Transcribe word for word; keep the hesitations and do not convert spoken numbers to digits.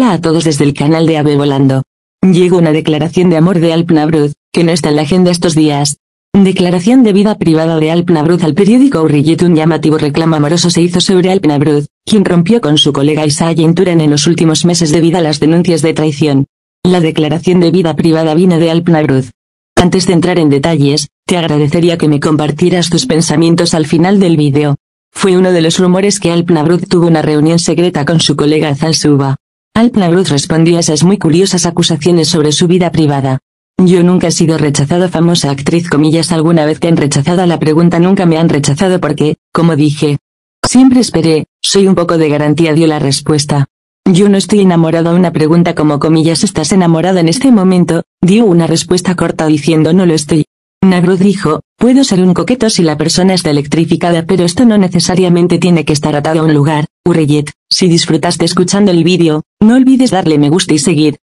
Hola a todos desde el canal de Ave Volando. Llega una declaración de amor de Alp Nabruz, que no está en la agenda estos días. Declaración de vida privada de Alp Nabruz al periódico Hurriyet. Un llamativo reclamo amoroso se hizo sobre Alp Nabruz, quien rompió con su colega Isaiah Yenturen en los últimos meses debido a las denuncias de traición. La declaración de vida privada vino de Alp Nabruz. Antes de entrar en detalles, te agradecería que me compartieras tus pensamientos al final del vídeo. Fue uno de los rumores que Alp Nabruz tuvo una reunión secreta con su colega Azal Suba. Alp Nabruz respondió a esas muy curiosas acusaciones sobre su vida privada. Yo nunca he sido rechazado, famosa actriz comillas. Alguna vez que han rechazado a la pregunta nunca me han rechazado porque, como dije, siempre esperé, soy un poco de garantía, dio la respuesta. Yo no estoy enamorado a una pregunta como comillas ¿estás enamorado en este momento? Dio una respuesta corta diciendo no lo estoy. Nabruz dijo, puedo ser un coqueto si la persona está electrificada, pero esto no necesariamente tiene que estar atado a un lugar. Hurriyet, si disfrutaste escuchando el vídeo, no olvides darle me gusta y seguir.